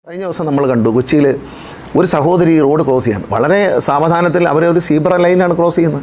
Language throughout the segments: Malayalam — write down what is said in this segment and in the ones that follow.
കഴിഞ്ഞ ദിവസം നമ്മൾ കണ്ടു കൊച്ചിയിൽ ഒരു സഹോദരി റോഡ് ക്രോസ് ചെയ്യാൻ വളരെ സാവധാനത്തിൽ അവരെ ഒരു സീബ്ര ലൈനിലാണ് ക്രോസ് ചെയ്യുന്നത്.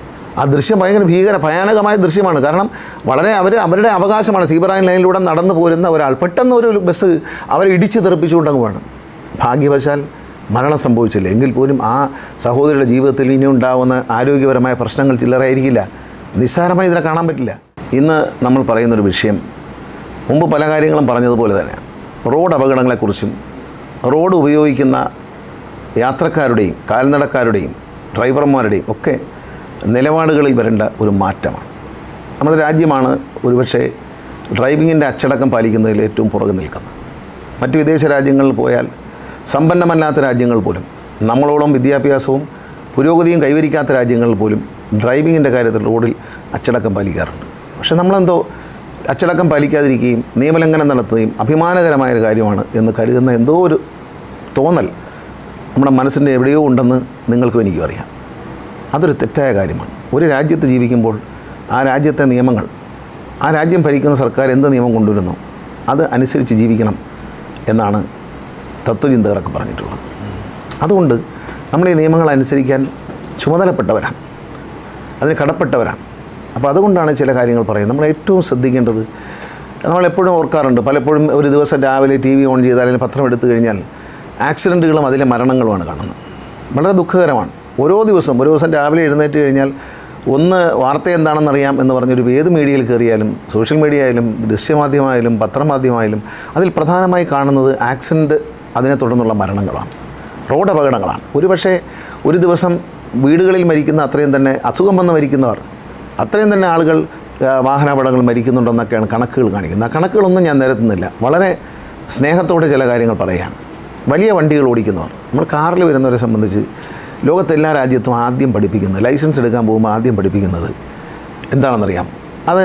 ആ ദൃശ്യം ഭയങ്കര ഭയാനകമായ ദൃശ്യമാണ്. കാരണം വളരെ അവരുടെ അവകാശമാണ്. സീബ്ര ലൈനിലൂടെ നടന്നു പോരുന്ന ഒരാൾ പെട്ടെന്ന് ഒരു ബസ് അവരെ ഇടിച്ച് തെറിപ്പിച്ചുകൊണ്ടങ്ങ് വേണം. ഭാഗ്യവശാൽ മരണം സംഭവിച്ചില്ല. എങ്കിൽ പോലും ആ സഹോദരിയുടെ ജീവിതത്തിൽ ഇനി ഉണ്ടാകുന്ന ആരോഗ്യപരമായ പ്രശ്നങ്ങൾ ചില്ലറയായിരിക്കില്ല. നിസ്സാരമായി ഇതിനെ കാണാൻ പറ്റില്ല. ഇന്ന് നമ്മൾ പറയുന്നൊരു വിഷയം മുമ്പ് പല കാര്യങ്ങളും പറഞ്ഞതുപോലെ തന്നെയാണ്. റോഡ് അപകടങ്ങളെക്കുറിച്ചും റോഡ് ഉപയോഗിക്കുന്ന യാത്രക്കാരുടെയും കാൽനടക്കാരുടെയും ഡ്രൈവർമാരുടെയും ഒക്കെ നിലപാടുകളിൽ വരേണ്ട ഒരു മാറ്റമാണ്. നമ്മുടെ രാജ്യമാണ് ഒരുപക്ഷെ ഡ്രൈവിങ്ങിൻ്റെ അച്ചടക്കം പാലിക്കുന്നതിൽ ഏറ്റവും പുറകെ നിൽക്കുന്നത്. മറ്റ് വിദേശ രാജ്യങ്ങളിൽ പോയാൽ സമ്പന്നമല്ലാത്ത രാജ്യങ്ങൾ പോലും, നമ്മളോളം വിദ്യാഭ്യാസവും പുരോഗതിയും കൈവരിക്കാത്ത രാജ്യങ്ങളിൽ പോലും ഡ്രൈവിങ്ങിൻ്റെ കാര്യത്തിൽ റോഡിൽ അച്ചടക്കം പാലിക്കാറുണ്ട്. പക്ഷേ നമ്മളെന്തോ അച്ചടക്കം പാലിക്കാതിരിക്കുകയും നിയമലംഘനം നടത്തുകയും അഭിമാനകരമായൊരു കാര്യമാണ് എന്ന് കരുതുന്ന എന്തോ ഒരു തോന്നൽ നമ്മുടെ മനസ്സിൻ്റെ എവിടെയോ ഉണ്ടെന്ന് നിങ്ങൾക്കും എനിക്കും അറിയാം. അതൊരു തെറ്റായ കാര്യമാണ്. ഒരു രാജ്യത്ത് ജീവിക്കുമ്പോൾ ആ രാജ്യത്തെ നിയമങ്ങൾ, ആ രാജ്യം ഭരിക്കുന്ന സർക്കാർ എന്ത് നിയമം കൊണ്ടുവരുന്നു അത് അനുസരിച്ച് ജീവിക്കണം എന്നാണ് തത്വചിന്തകരൊക്കെ പറഞ്ഞിട്ടുള്ളത്. അതുകൊണ്ട് നമ്മൾ ഈ നിയമങ്ങൾ അനുസരിക്കാൻ ചുമതലപ്പെട്ടവരാണ്, അതിന് കടപ്പെട്ടവരാണ്. അപ്പോൾ അതുകൊണ്ടാണ് ചില കാര്യങ്ങൾ പറയുന്നത്. നമ്മൾ ഏറ്റവും ശ്രദ്ധിക്കേണ്ടത്, നമ്മളെപ്പോഴും ഓർക്കാറുണ്ട്, പലപ്പോഴും ഒരു ദിവസം രാവിലെ TV ഓൺ ചെയ്താൽ അല്ലെങ്കിൽ പത്രം എടുത്തു കഴിഞ്ഞാൽ ആക്സിഡൻറ്റുകളും അതിലെ മരണങ്ങളുമാണ് കാണുന്നത്. വളരെ ദുഃഖകരമാണ്. ഒരു ദിവസം രാവിലെ എഴുന്നേറ്റ് കഴിഞ്ഞാൽ ഒന്ന് വാർത്ത എന്താണെന്നറിയാം എന്ന് പറഞ്ഞൊരു ഏത് മീഡിയയിൽ കയറിയാലും, സോഷ്യൽ മീഡിയ ആയാലും ദൃശ്യമാധ്യമമായാലും പത്രമാധ്യമമായാലും അതിൽ പ്രധാനമായി കാണുന്നത് ആക്സിഡൻറ്റ്, അതിനെ തുടർന്നുള്ള മരണങ്ങളാണ്, റോഡ് അപകടങ്ങളാണ്. ഒരുപക്ഷെ ഒരു ദിവസം വീടുകളിൽ മരിക്കുന്ന അത്രയും തന്നെ അസുഖം വന്ന് മരിക്കുന്നവർ, അത്രയും തന്നെ ആളുകൾ വാഹനാപകടങ്ങൾ മരിക്കുന്നുണ്ടെന്നൊക്കെയാണ് കണക്കുകൾ കാണിക്കുന്നത്. ആ കണക്കുകളൊന്നും ഞാൻ നിരത്തുന്നില്ല. വളരെ സ്നേഹത്തോടെ ചില കാര്യങ്ങൾ പറയുകയാണ്. വലിയ വണ്ടികൾ ഓടിക്കുന്നവർ, നമ്മൾ കാറിൽ വരുന്നവരെ സംബന്ധിച്ച് ലോകത്തെല്ലാ രാജ്യത്തും ആദ്യം പഠിപ്പിക്കുന്നത്, ലൈസൻസ് എടുക്കാൻ പോകുമ്പോൾ ആദ്യം പഠിപ്പിക്കുന്നത് എന്താണെന്നറിയാം? അത്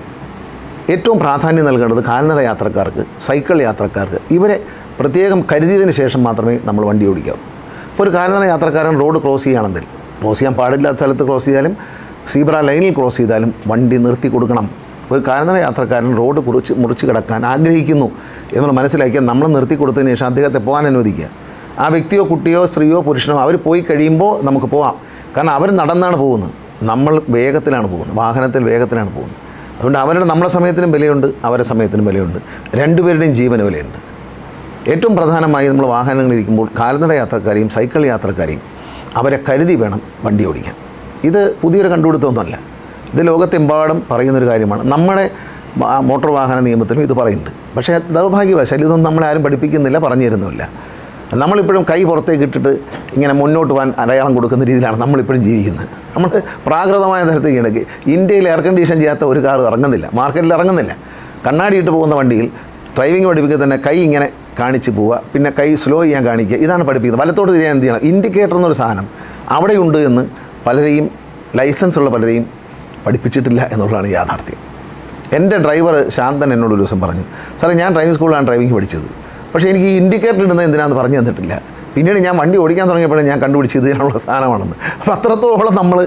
ഏറ്റവും പ്രാധാന്യം നൽകേണ്ടത് കാൽനട യാത്രക്കാർക്ക്, സൈക്കിൾ യാത്രക്കാർക്ക്, ഇവരെ പ്രത്യേകം കരുതിയതിന് ശേഷം മാത്രമേ നമ്മൾ വണ്ടി ഓടിക്കാവൂ. ഇപ്പോൾ ഒരു കാൽനട യാത്രക്കാരൻ റോഡ് ക്രോസ് ചെയ്യുകയാണെങ്കിൽ, ക്രോസ് ചെയ്യാൻ പാടില്ലാത്ത സ്ഥലത്ത് ക്രോസ് ചെയ്താലും സീബ്ര ലൈനിൽ ക്രോസ് ചെയ്താലും വണ്ടി നിർത്തി കൊടുക്കണം. ഒരു കാൽനട യാത്രക്കാരൻ റോഡ് മുറിച്ച് കിടക്കാൻ ആഗ്രഹിക്കുന്നു എന്ന് മനസ്സിലാക്കിയാൽ നമ്മൾ നിർത്തി കൊടുത്തതിന് ശേഷം അദ്ദേഹത്തെ പോകാൻ അനുവദിക്കുക. ആ വ്യക്തിയോ കുട്ടിയോ സ്ത്രീയോ പുരുഷനോ അവർ പോയി കഴിയുമ്പോൾ നമുക്ക് പോകാം. കാരണം അവർ നടന്നാണ് പോകുന്നത്, നമ്മൾ വേഗത്തിലാണ് പോകുന്നത്, വാഹനത്തിൽ വേഗത്തിലാണ് പോകുന്നത്. അതുകൊണ്ട് നമ്മുടെ സമയത്തിനും വിലയുണ്ട്, അവരുടെ സമയത്തിനും വിലയുണ്ട്, രണ്ടുപേരുടെയും ജീവന് വിലയുണ്ട്. ഏറ്റവും പ്രധാനമായി നമ്മൾ വാഹനങ്ങളിലിരിക്കുമ്പോൾ കാൽനട യാത്രക്കാരെയും സൈക്കിൾ യാത്രക്കാരെയും അവരെ കരുതി വേണം വണ്ടി ഓടിക്കാൻ. ഇത് പുതിയൊരു കണ്ടുപിടുത്തമൊന്നുമല്ല. ഇത് ലോകത്തെമ്പാടും പറയുന്നൊരു കാര്യമാണ്. നമ്മുടെ മോട്ടോർ വാഹന നിയമത്തിലും ഇത് പറയുന്നുണ്ട്. പക്ഷേ ദൗർഭാഗ്യവശാൽ ഇതൊന്നും നമ്മളാരും പഠിപ്പിക്കുന്നില്ല, പറഞ്ഞു തരുന്നുമില്ല. നമ്മളിപ്പോഴും കൈ പുറത്തേക്ക് ഇട്ടിട്ട് ഇങ്ങനെ മുന്നോട്ട് പോകാൻ അടയാളം കൊടുക്കുന്ന രീതിയിലാണ് നമ്മളിപ്പോഴും ജീവിക്കുന്നത്. നമ്മൾ പ്രാകൃതമായ തരത്തിൽ ഇടയ്ക്ക് ഇന്ത്യയിൽ എയർ കണ്ടീഷൻ ചെയ്യാത്ത ഒരു കാർ ഇറങ്ങുന്നില്ല, മാർക്കറ്റിൽ ഇറങ്ങുന്നില്ല. കണ്ണാടി ഇട്ട് പോകുന്ന വണ്ടിയിൽ ഡ്രൈവിംഗ് പഠിപ്പിക്കുക തന്നെ കൈ ഇങ്ങനെ കാണിച്ച് പോവുക, പിന്നെ കൈ സ്ലോ ചെയ്യാൻ കാണിക്കുക, ഇതാണ് പഠിപ്പിക്കുന്നത്. വലത്തോട്ട് തിരിയാൻ എന്ത് ചെയ്യണം? ഇൻഡിക്കേറ്റർ എന്നൊരു സാധനം അവിടെയുണ്ട് എന്ന് പലരെയും, ലൈസൻസ് ഉള്ള പലരെയും പഠിപ്പിച്ചിട്ടില്ല എന്നുള്ളതാണ് യാഥാർത്ഥ്യം. എൻ്റെ ഡ്രൈവർ ശാന്തൻ എന്നോടൊരു ദിവസം പറഞ്ഞു, സാറേ ഞാൻ ഡ്രൈവിംഗ് സ്കൂളിലാണ് ഡ്രൈവിംഗ് പഠിച്ചത്, പക്ഷേ എനിക്ക് ഈ ഇൻഡിക്കേറ്റർ ഇടുന്നത് എന്തിനാണെന്ന് പറഞ്ഞു തന്നിട്ടില്ല. പിന്നീട് ഞാൻ വണ്ടി ഓടിക്കാൻ തുടങ്ങിയപ്പോഴേ ഞാൻ കണ്ടുപിടിച്ചത് ഇതിനുള്ള സാധനമാണെന്ന്. അപ്പോൾ അത്രത്തോളം നമ്മൾ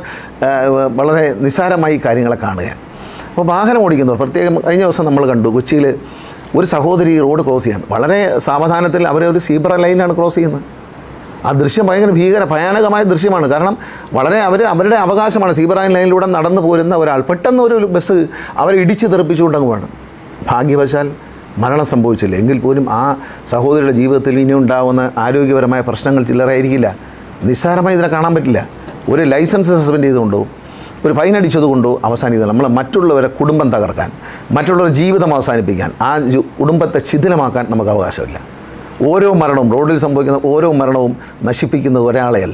വളരെ നിസ്സാരമായി കാര്യങ്ങളെ കാണുകയാണ്. അപ്പോൾ വാഹനം ഓടിക്കുന്നവർ പ്രത്യേകം, കഴിഞ്ഞ ദിവസം നമ്മൾ കണ്ടു കൊച്ചിയിൽ ഒരു സഹോദരി റോഡ് ക്രോസ് ചെയ്യാൻ വളരെ സാവധാനത്തിൽ അവരെ ഒരു സീബ്ര ലൈനിലാണ് ക്രോസ് ചെയ്യുന്നത്. ആ ദൃശ്യം ഭയാനകമായ ദൃശ്യമാണ്. കാരണം വളരെ അവരുടെ അവകാശമാണ്. സീബ്ര ലൈനിലൂടെ നടന്നു പോരുന്ന ഒരാൾ പെട്ടെന്ന് ഒരു ബസ് അവരെ ഇടിച്ച് തെറിപ്പിച്ചുകൊണ്ടങ്ങ് വേണം. ഭാഗ്യവശാൽ മരണം സംഭവിച്ചില്ല. എങ്കിൽ പോലും ആ സഹോദരിയുടെ ജീവിതത്തിൽ ഇനി ഉണ്ടാകുന്ന ആരോഗ്യപരമായ പ്രശ്നങ്ങൾ ചില്ലറയായിരിക്കില്ല. നിസ്സാരമായി ഇതിനെ കാണാൻ പറ്റില്ല. ഒരു ലൈസൻസ് സസ്പെൻഡ് ചെയ്തുകൊണ്ടോ ഒരു ഫൈൻ അടിച്ചതുകൊണ്ടോ അവസാനിക്കുന്നത് നമ്മൾ മറ്റുള്ളവരെ കുടുംബം തകർക്കാൻ, മറ്റുള്ളവരുടെ ജീവിതം അവസാനിപ്പിക്കാൻ, ആ കുടുംബത്തെ ശിഥിലമാക്കാൻ നമുക്ക് അവകാശമില്ല. ഓരോ മരണവും, റോഡിൽ സംഭവിക്കുന്ന ഓരോ മരണവും നശിപ്പിക്കുന്നത് ഒരാളെയല്ല,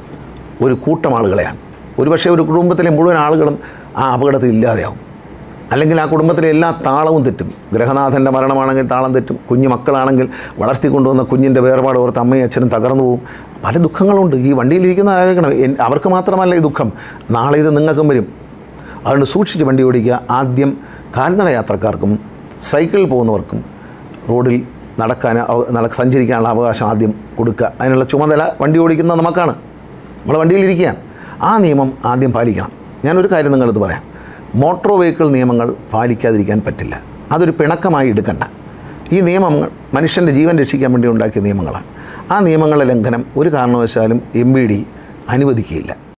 ഒരു കൂട്ടം ആളുകളെയാണ്. ഒരുപക്ഷെ ഒരു കുടുംബത്തിലെ മുഴുവൻ ആളുകളും ആ അപകടത്തിൽ ഇല്ലാതെയാവും. അല്ലെങ്കിൽ ആ കുടുംബത്തിലെ എല്ലാ താളവും തെറ്റും. ഗൃഹനാഥൻ്റെ മരണമാണെങ്കിൽ താളം തെറ്റും. കുഞ്ഞു മക്കളാണെങ്കിൽ വളർത്തിക്കൊണ്ടുവന്ന കുഞ്ഞിൻ്റെ വേർപാട് ഓർത്ത് അമ്മയും അച്ഛനും തകർന്നു പോകും. പല ദുഃഖങ്ങളുണ്ട്. ഈ വണ്ടിയിലിരിക്കുന്ന ആലോചിക്കണം, അവർക്ക് മാത്രമല്ല ഈ ദുഃഖം, നാളെ ഇത് നിങ്ങൾക്കും വരും. അതുകൊണ്ട് സൂക്ഷിച്ച് വണ്ടി ഓടിക്കുക. ആദ്യം കാൽനട യാത്രക്കാർക്കും സൈക്കിളിൽ പോകുന്നവർക്കും റോഡിൽ സഞ്ചരിക്കാനുള്ള അവകാശം ആദ്യം കൊടുക്കുക. അതിനുള്ള ചുമതല വണ്ടി ഓടിക്കുന്നത് നമുക്കാണ്. നമ്മൾ വണ്ടിയിലിരിക്കുകയാണ്. ആ നിയമം ആദ്യം പാലിക്കണം. ഞാനൊരു കാര്യം നിങ്ങളടുത്ത് പറയാം. മോട്ടോർ വെഹിക്കിൾ നിയമങ്ങൾ പാലിക്കാതിരിക്കാൻ പറ്റില്ല. അതൊരു പിണക്കമായി എടുക്കണ്ട. ഈ നിയമങ്ങൾ മനുഷ്യൻ്റെ ജീവൻ രക്ഷിക്കാൻ വേണ്ടി ഉണ്ടാക്കിയ നിയമങ്ങളാണ്. ആ നിയമങ്ങളുടെ ലംഘനം ഒരു കാരണവശാലും MVD അനുവദിക്കുകയില്ല.